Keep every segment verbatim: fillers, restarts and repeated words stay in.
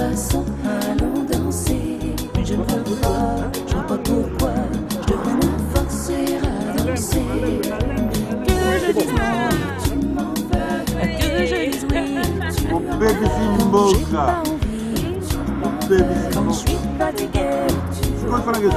passant, allons danser. Mais je ne veux pas, je vois pas pourquoi je devrais me forcer à danser. Que je dise non, tu m'en veux. Que je dise oui, tu en veux. Quand j'ai pas envie, quand je suis fatiguée, tu en veux.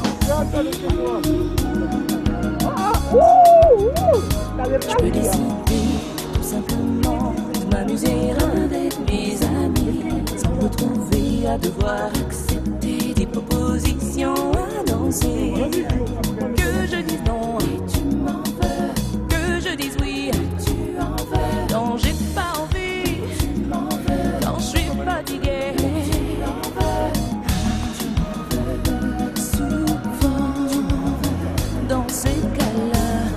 Je peux décider tout simplement de m'amuser avec mes amis, sans me retrouver à devoir accepter des propositions à danser. Que je dise non, et tu m'en veux. Que je dise oui, tu en veux. Quand j'ai pas envie, tu m'en veux. Quand je suis fatiguée, tu en veux. Tu m'en veux. Souvent, tu m'en veux. Dans ces cas-là,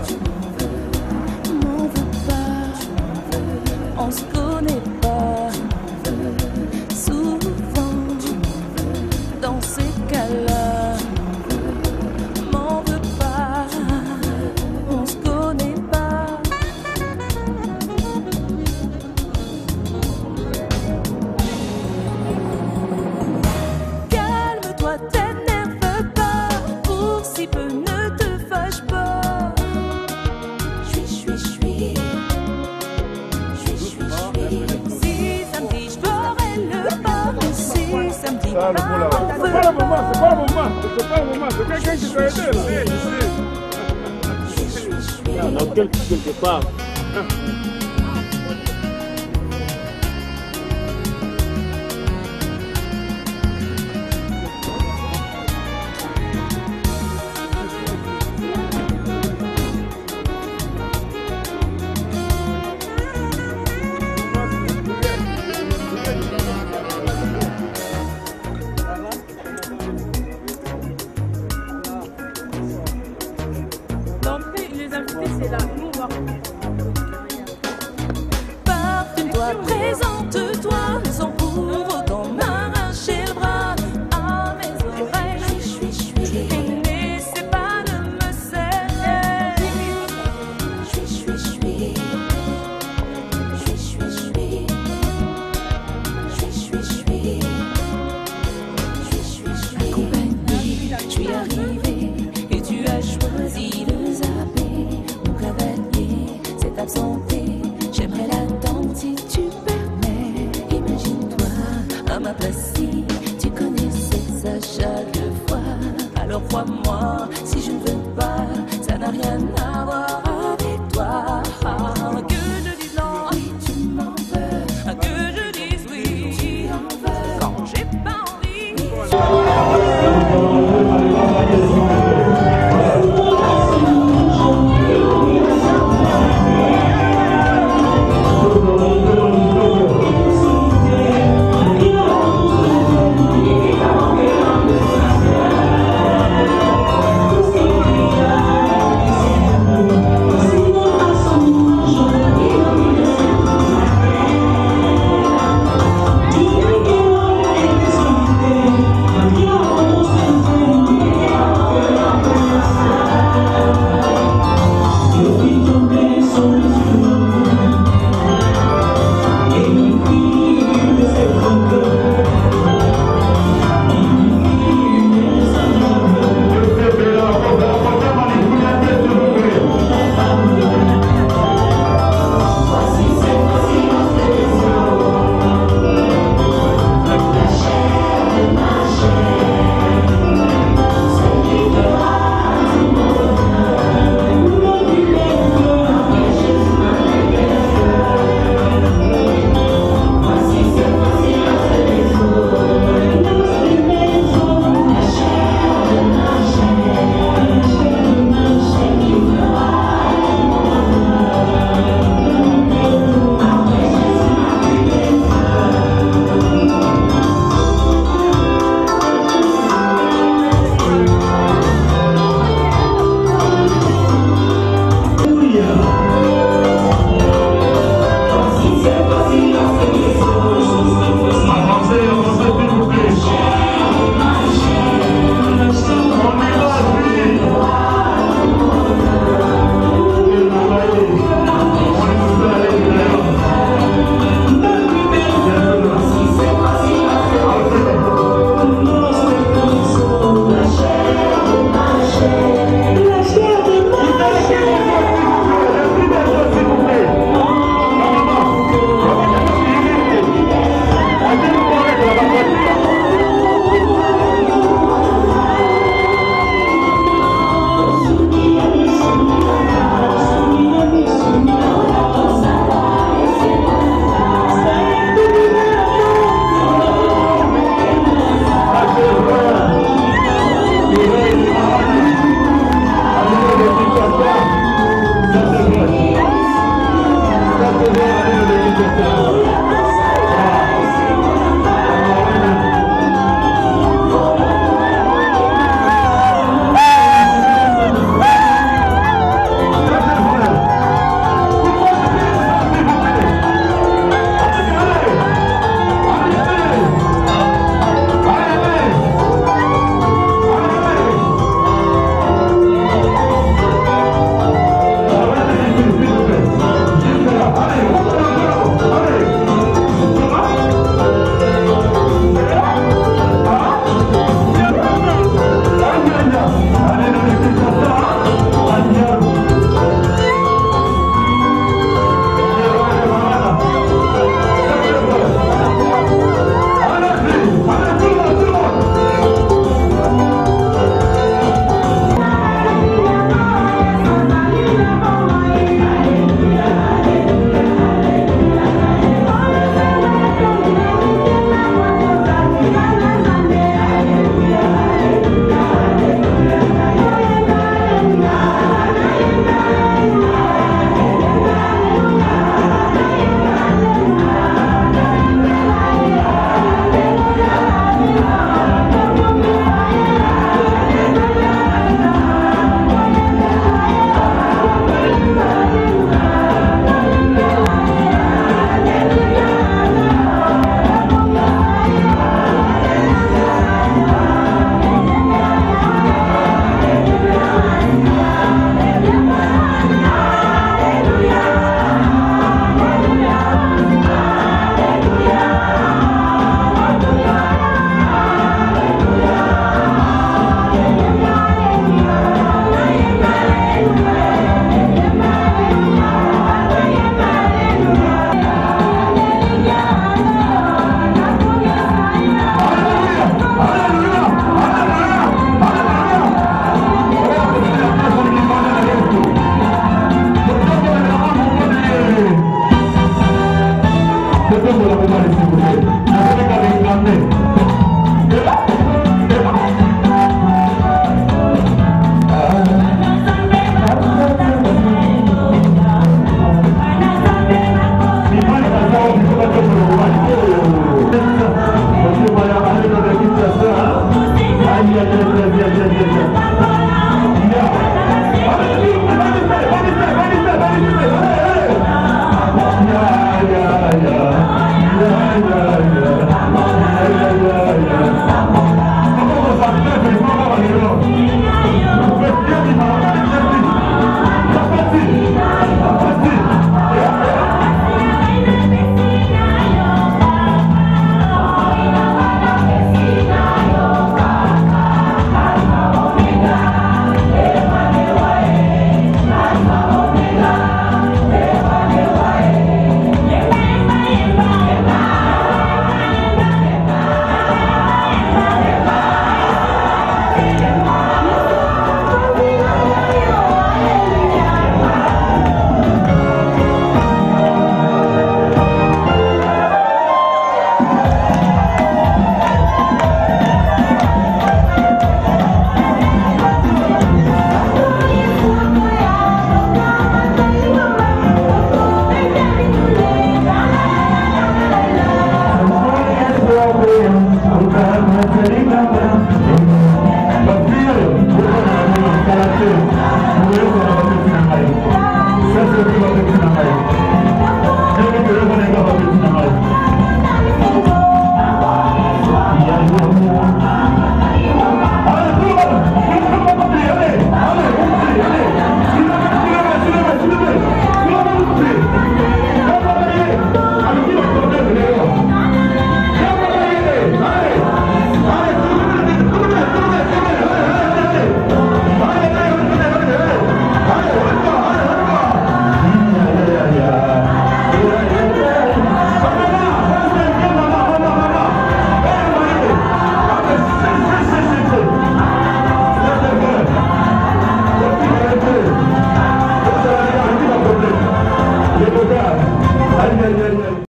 on se connaît pas, souvent, dans ces cas-là, m'en veux pas, on se connaît pas. Calme-toi, t'énerve pas, pour si peu ne te fâche pas. J'suis, j'suis, j'suis. Si samedi je ferai le pas, mais si samedi pas, c'est pas le moment, c'est pas le moment, c'est pas le moment, c'est quelqu'un qui doit aider là. Il y a quelque part. C'est là, nous on va. Parfume-toi, présente-toi, sans pour autant m'arracher le bras à mes oreilles. Je suis, je suis, et n'essaie pas de me serrer. Je suis, je suis, je suis, je suis, je suis, je suis, je suis, je suis, je suis, je suis accompagnée. Je suis arrivée et tu as choisi de zapper. C'est absenté, j'aimerais l'attendre si tu permets. Imagine-toi à ma place si tu connaissais ça chaque fois. Alors crois-moi, si je ne veux pas, ça n'a rien à voir avec toi.